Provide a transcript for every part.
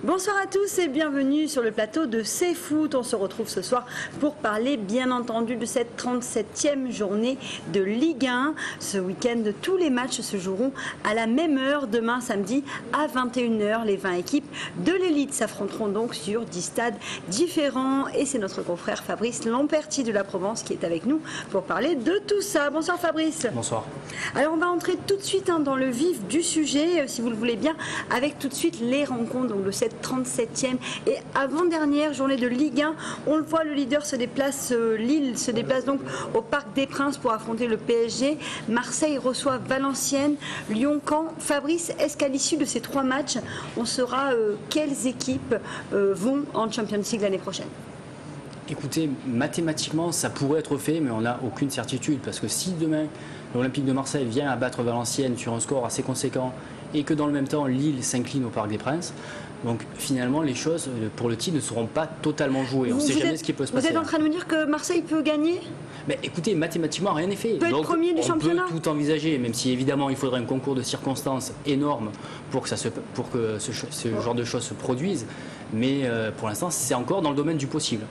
Bonsoir à tous et bienvenue sur le plateau de C'est Foot. On se retrouve ce soir pour parler bien entendu de cette 37e journée de Ligue 1. Ce week-end, tous les matchs se joueront à la même heure. Demain samedi à 21h, les 20 équipes de l'élite s'affronteront donc sur 10 stades différents. Et c'est notre confrère Fabrice Lamperti de la Provence qui est avec nous pour parler de tout ça. Bonsoir Fabrice. Bonsoir. Alors on va entrer tout de suite dans le vif du sujet, si vous le voulez bien, avec tout de suite les rencontres donc, de cette 37e et avant-dernière journée de Ligue 1. On le voit, le leader se déplace, Lille se déplace donc au Parc des Princes pour affronter le PSG. Marseille reçoit Valenciennes, Lyon-Caen. Fabrice, est-ce qu'à l'issue de ces 3 matchs, on saura quelles équipes vont en Champions League l'année prochaine? Écoutez, mathématiquement, ça pourrait être fait, mais on n'a aucune certitude. Parce que si demain, l'Olympique de Marseille vient à battre Valenciennes sur un score assez conséquent et que dans le même temps, Lille s'incline au Parc des Princes, donc finalement, les choses pour le titre ne seront pas totalement jouées. On ne sait jamais ce qui peut se passer. Vous êtes en train de nous dire que Marseille peut gagner? Mais écoutez, mathématiquement, rien n'est fait. Peut être premier du championnat. On peut tout envisager, même si évidemment il faudrait un concours de circonstances énorme pour que ce genre de choses se produisent. Mais pour l'instant, c'est encore dans le domaine du possible.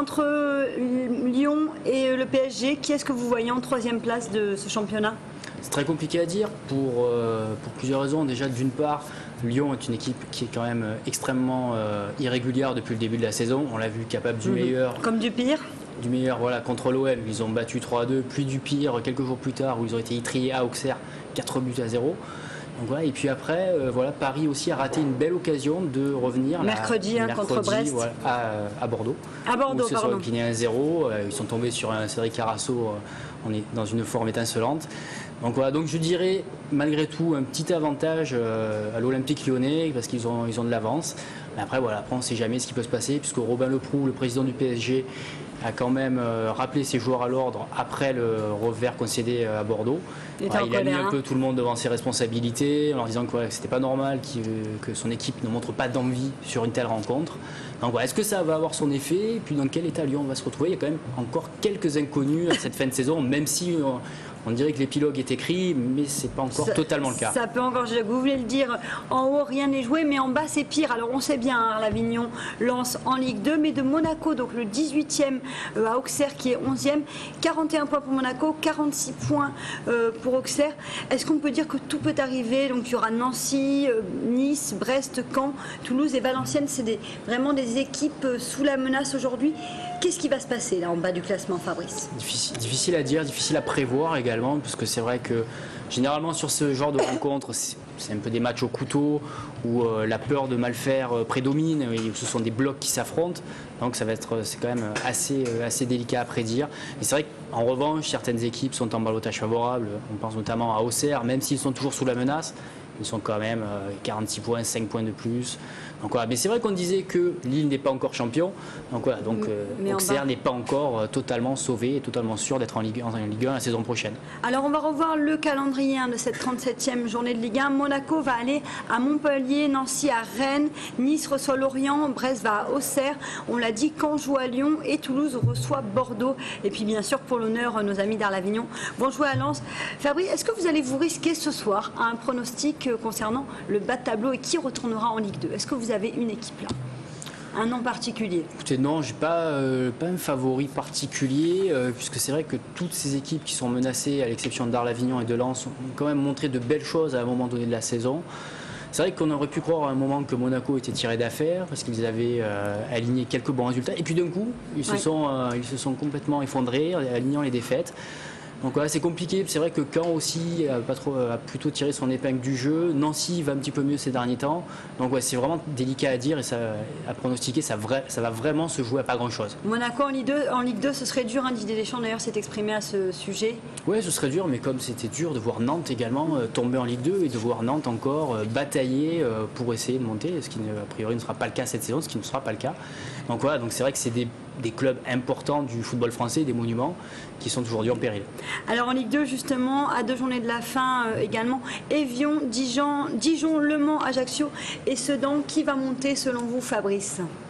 Entre Lyon et le PSG, qui est-ce que vous voyez en 3e place de ce championnat? C'est très compliqué à dire pour plusieurs raisons. Déjà, d'une part, Lyon est une équipe qui est quand même extrêmement irrégulière depuis le début de la saison. On l'a vu capable du meilleur. Comme du pire. Du meilleur, voilà, contre l'OM, ils ont battu 3-2, puis du pire quelques jours plus tard où ils ont été étriés à Auxerre, 4-0. Donc voilà, et puis après, voilà, Paris aussi a raté une belle occasion de revenir mercredi contre Brest, voilà, à Bordeaux. À Bordeaux, où ils se sont inclinés 1-0. Ils sont tombés sur un Cédric Carasso, on est dans une forme étincelante. Donc voilà, donc je dirais malgré tout un petit avantage à l'Olympique Lyonnais parce qu'ils ont de l'avance. Mais après voilà, on ne sait jamais ce qui peut se passer puisque Robin Leproux, le président du PSG, a quand même rappelé ses joueurs à l'ordre après le revers concédé à Bordeaux. Voilà, il a mis un peu tout le monde devant ses responsabilités en leur disant que voilà, c'était pas normal que son équipe ne montre pas d'envie sur une telle rencontre. Donc voilà, est-ce que ça va avoir son effet? Et puis dans quel état Lyon va se retrouver? Il y a quand même encore quelques inconnus à cette fin de saison, même si on dirait que l'épilogue est écrit, mais c'est pas encore totalement le cas. Ça peut encore, vous voulez le dire, en haut rien n'est joué, mais en bas c'est pire. Alors on sait bien, hein, l'Avignon lance en Ligue 2, mais de Monaco, donc le 18e à Auxerre qui est 11e, 41 points pour Monaco, 46 points pour Auxerre. Est-ce qu'on peut dire que tout peut arriver? Donc il y aura Nancy, Nice, Brest, Caen, Toulouse et Valenciennes, c'est vraiment des équipes sous la menace aujourd'hui. Qu'est-ce qui va se passer là en bas du classement, Fabrice? Difficile à dire, difficile à prévoir également, parce que c'est vrai que généralement sur ce genre de rencontres, c'est un peu des matchs au couteau où la peur de mal faire prédomine, et où ce sont des blocs qui s'affrontent. Donc c'est quand même assez délicat à prédire. Et c'est vrai qu'en revanche, certaines équipes sont en ballottage favorable. On pense notamment à Auxerre, même s'ils sont toujours sous la menace. Ils sont quand même 46 points, 5 points de plus. Donc voilà. Mais c'est vrai qu'on disait que Lille n'est pas encore champion. Donc voilà, Auxerre n'est pas encore totalement sauvé et totalement sûr d'être en Ligue 1 la saison prochaine. Alors on va revoir le calendrier de cette 37e journée de Ligue 1. Monaco va aller à Montpellier, Nancy à Rennes, Nice reçoit Lorient, Brest va à Auxerre. On l'a dit, Caen joue à Lyon et Toulouse reçoit Bordeaux. Et puis bien sûr, pour l'honneur, nos amis d'Arlavignon vont jouer à Lens. Fabrice, est-ce que vous allez vous risquer ce soir à un pronostic concernant le bas de tableau et qui retournera en Ligue 2? Est-ce que vous avez une équipe là, un nom particulier? Écoutez, non, je n'ai pas un favori particulier, puisque c'est vrai que toutes ces équipes qui sont menacées, à l'exception d'Arlavignon et de Lens, ont quand même montré de belles choses à un moment donné de la saison. C'est vrai qu'on aurait pu croire à un moment que Monaco était tiré d'affaire, parce qu'ils avaient aligné quelques bons résultats, et puis d'un coup, ils se sont complètement effondrés, alignant les défaites. Donc voilà, c'est compliqué. C'est vrai que Caen aussi a plutôt tiré son épingle du jeu. Nancy va un petit peu mieux ces derniers temps. Donc ouais, c'est vraiment délicat à dire et à pronostiquer. Ça va vraiment se jouer à pas grand-chose. Monaco en Ligue 2, ce serait dur. Didier Deschamps d'ailleurs s'est exprimé à ce sujet. Oui, ce serait dur, mais comme c'était dur de voir Nantes également tomber en Ligue 2 et de voir Nantes encore batailler pour essayer de monter, ce qui a priori ne sera pas le cas cette saison, ce qui ne sera pas le cas. Donc voilà, donc c'est vrai que c'est des clubs importants du football français, des monuments qui sont aujourd'hui en péril. Alors en Ligue 2 justement, à 2 journées de la fin également, Évian, Dijon, Le Mans, Ajaccio et Sedan. Qui va monter selon vous, Fabrice?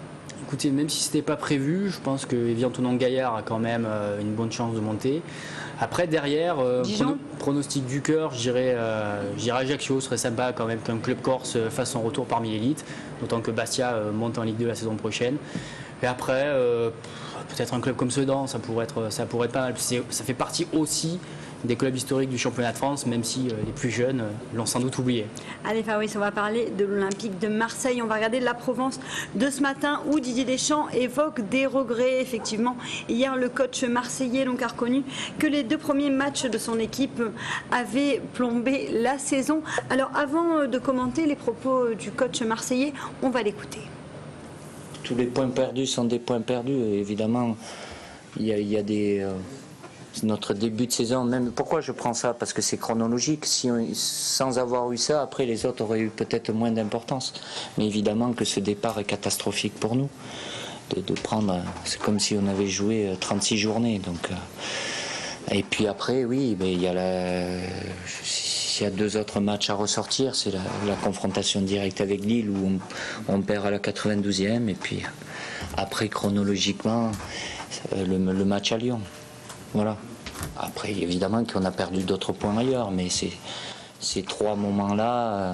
Écoutez, même si ce n'était pas prévu, je pense que Evian Tonon-Gaillard a quand même une bonne chance de monter. Après, derrière, pronostic du cœur, je dirais Ajaccio, serait sympa quand même qu'un club corse fasse son retour parmi l'élite, d'autant que Bastia monte en Ligue 2 la saison prochaine. Et après, peut-être un club comme Sedan, ça pourrait être pas mal. Ça fait partie aussi des clubs historiques du championnat de France, même si les plus jeunes l'ont sans doute oublié. Allez Fabrice, on va parler de l'Olympique de Marseille. On va regarder la Provence de ce matin où Didier Deschamps évoque des regrets. Effectivement, hier le coach marseillais donc a reconnu que les 2 premiers matchs de son équipe avaient plombé la saison. Alors avant de commenter les propos du coach marseillais, on va l'écouter. Tous les points perdus sont des points perdus. Évidemment, il y a des... notre début de saison, même pourquoi je prends ça, parce que c'est chronologique. Sans avoir eu ça, après les autres auraient eu peut-être moins d'importance. Mais évidemment que ce départ est catastrophique pour nous. De prendre, c'est comme si on avait joué 36 journées. Donc, et puis après, oui, il y a 2 autres matchs à ressortir. C'est la confrontation directe avec Lille où on perd à la 92e. Et puis après, chronologiquement, le match à Lyon. Voilà. Après, évidemment qu'on a perdu d'autres points ailleurs, mais ces 3 moments-là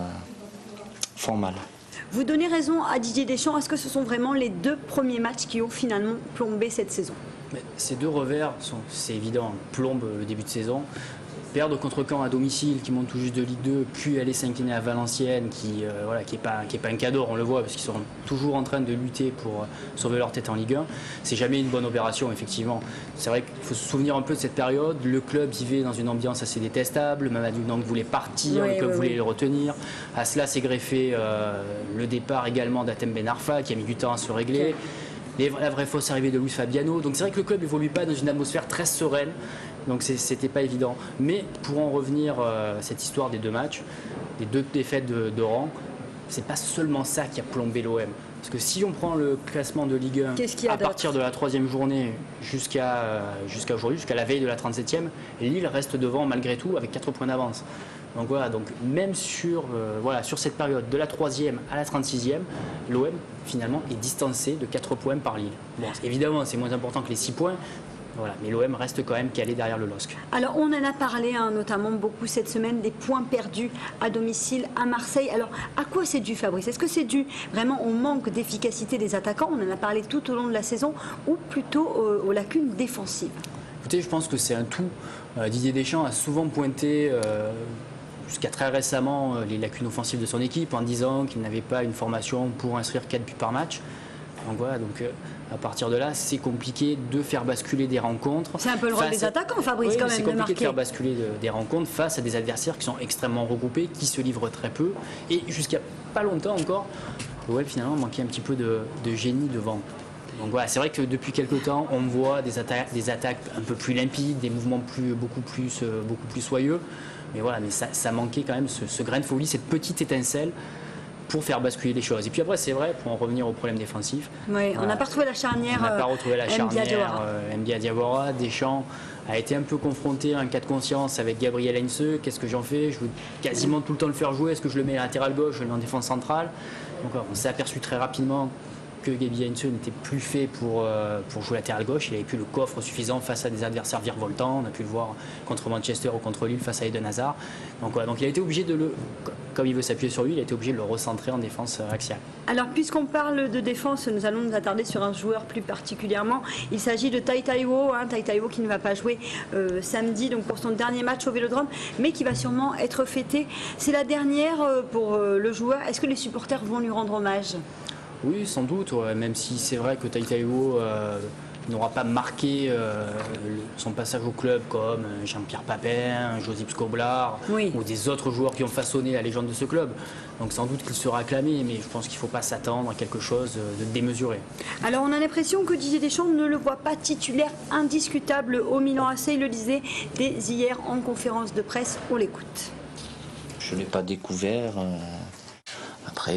font mal. Vous donnez raison à Didier Deschamps. Est-ce que ce sont vraiment les 2 premiers matchs qui ont finalement plombé cette saison? Ces 2 revers, c'est évident, plombent le début de saison. Perdre contre Caen à domicile, qui monte tout juste de Ligue 2, puis aller s'incliner à Valenciennes, qui est pas un cadeau, on le voit, parce qu'ils sont toujours en train de lutter pour sauver leur tête en Ligue 1. C'est jamais une bonne opération, effectivement. C'est vrai qu'il faut se souvenir un peu de cette période. Le club vivait dans une ambiance assez détestable. Mamadou Niang voulait partir, le club voulait le retenir. À cela s'est greffé le départ également d'Hatem Ben Arfa, qui a mis du temps à se régler. La vraie fausse arrivée de Luis Fabiano. Donc c'est vrai que le club n'évolue pas dans une atmosphère très sereine. Donc c'était pas évident. Mais pour en revenir à cette histoire des 2 matchs, des 2 défaites de rang, c'est pas seulement ça qui a plombé l'OM. Parce que si on prend le classement de Ligue 1 à partir de la 3e journée jusqu'à aujourd'hui, jusqu'à la veille de la 37e, Lille reste devant malgré tout avec 4 points d'avance. Donc voilà, donc même sur cette période de la 3e à la 36e, l'OM finalement est distancé de 4 points par Lille. Bon, évidemment, c'est moins important que les 6 points. Voilà, mais l'OM reste quand même calé derrière le LOSC. Alors on en a parlé notamment beaucoup cette semaine des points perdus à domicile à Marseille. Alors à quoi c'est dû, Fabrice? Est-ce que c'est dû vraiment au manque d'efficacité des attaquants? On en a parlé tout au long de la saison, ou plutôt aux lacunes défensives? Écoutez, je pense que c'est un tout. Didier Deschamps a souvent pointé jusqu'à très récemment les lacunes offensives de son équipe en disant qu'il n'avait pas une formation pour inscrire 4 buts par match. Donc voilà, à partir de là, c'est compliqué de faire basculer des rencontres. C'est un peu le rôle des attaquants, Fabrice, quand même. C'est compliqué de faire basculer des rencontres face à des adversaires qui sont extrêmement regroupés, qui se livrent très peu. Et jusqu'à pas longtemps encore, l'OM finalement manquait un petit peu de génie devant. Donc voilà, c'est vrai que depuis quelques temps, on voit des attaques un peu plus limpides, des mouvements beaucoup plus soyeux. Mais voilà, ça manquait quand même ce grain de folie, cette petite étincelle pour faire basculer les choses. Et puis après, c'est vrai, pour en revenir au problème défensif. Oui, on n'a pas retrouvé la charnière. On n'a pas retrouvé la charnière Mbia Diawara. Deschamps a été un peu confronté à un cas de conscience avec Gabriel Heinze. Qu'est-ce que j'en fais? Je veux quasiment tout le temps le faire jouer. Est-ce que je le mets à latéral gauche, je le mets en défense centrale? Donc on s'est aperçu très rapidement que Gabriel Heinze n'était plus fait pour jouer latéral gauche. Il n'avait plus le coffre suffisant face à des adversaires virevoltants. On a pu le voir contre Manchester ou contre Lille face à Eden Hazard. Donc il a été obligé comme il veut s'appuyer sur lui, il a été obligé de le recentrer en défense axiale. Alors puisqu'on parle de défense, nous allons nous attarder sur un joueur plus particulièrement. Il s'agit de Tai Taiwo, Tai Taiwo qui ne va pas jouer samedi donc pour son dernier match au Vélodrome, mais qui va sûrement être fêté. C'est la dernière pour le joueur. Est-ce que les supporters vont lui rendre hommage? Oui, sans doute, même si c'est vrai que Tai Taiwo n'aura pas marqué son passage au club comme Jean-Pierre Papin, Josip Skoblar ou des autres joueurs qui ont façonné la légende de ce club. Donc sans doute qu'il sera acclamé, mais je pense qu'il ne faut pas s'attendre à quelque chose de démesuré. Alors on a l'impression que Didier Deschamps ne le voit pas titulaire indiscutable au Milan AC. Il le disait dès hier en conférence de presse. On l'écoute. Je ne l'ai pas découvert. Après...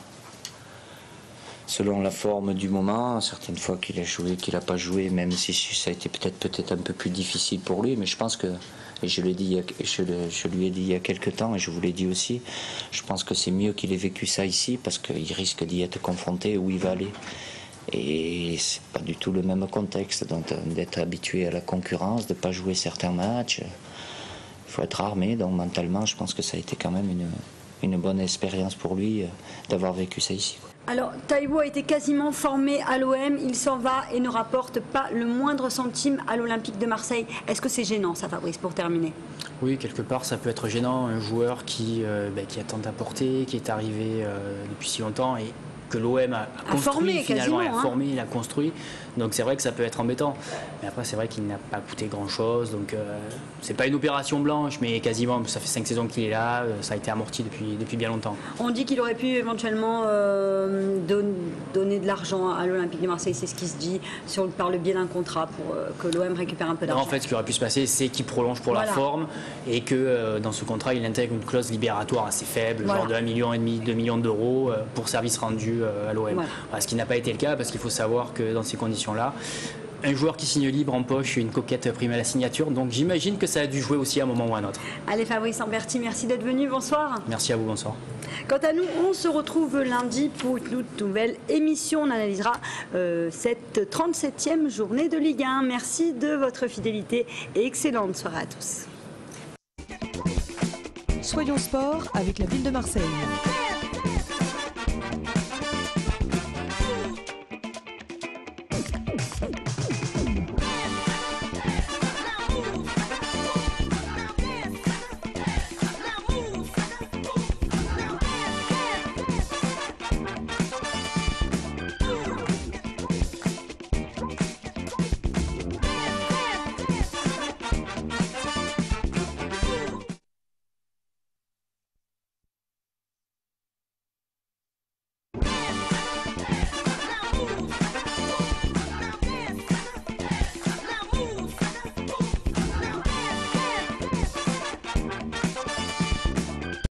selon la forme du moment, certaines fois qu'il a joué, qu'il n'a pas joué, même si ça a été peut-être un peu plus difficile pour lui, mais je pense que, et je lui ai dit il y a quelques temps, et je vous l'ai dit aussi, je pense que c'est mieux qu'il ait vécu ça ici, parce qu'il risque d'y être confronté où il va aller. Et c'est pas du tout le même contexte, donc d'être habitué à la concurrence, de ne pas jouer certains matchs. Il faut être armé, donc mentalement, je pense que ça a été quand même une bonne expérience pour lui d'avoir vécu ça ici, quoi. Alors, Taibo a été quasiment formé à l'OM, il s'en va et ne rapporte pas le moindre centime à l'Olympique de Marseille. Est-ce que c'est gênant, ça, Fabrice, pour terminer? Oui, quelque part, ça peut être gênant. Un joueur qui a tant d'apporter, qui est arrivé depuis si longtemps et que l'OM a construit, formé, finalement, quasiment, il a formé, il a construit. Donc c'est vrai que ça peut être embêtant. Mais après, c'est vrai qu'il n'a pas coûté grand-chose. Donc c'est pas une opération blanche, mais quasiment, ça fait 5 saisons qu'il est là. Ça a été amorti depuis bien longtemps. On dit qu'il aurait pu éventuellement donner de l'argent à l'Olympique de Marseille. C'est ce qui se dit par le biais d'un contrat pour que l'OM récupère un peu d'argent. En fait, ce qui aurait pu se passer, c'est qu'il prolonge pour la forme et que dans ce contrat, il intègre une clause libératoire assez faible, genre de 1,5 million, 2 millions d'euros pour service rendu à l'OM. Voilà, ce qui n'a pas été le cas parce qu'il faut savoir que dans ces conditions-là, un joueur qui signe libre empoche une coquette prime à la signature. Donc j'imagine que ça a dû jouer aussi à un moment ou à un autre. Allez, Fabrice Lamberti, merci d'être venu. Bonsoir. Merci à vous, bonsoir. Quant à nous, on se retrouve lundi pour une toute nouvelle émission. On analysera cette 37e journée de Ligue 1. Merci de votre fidélité et excellente soirée à tous. Soyons sport avec la ville de Marseille.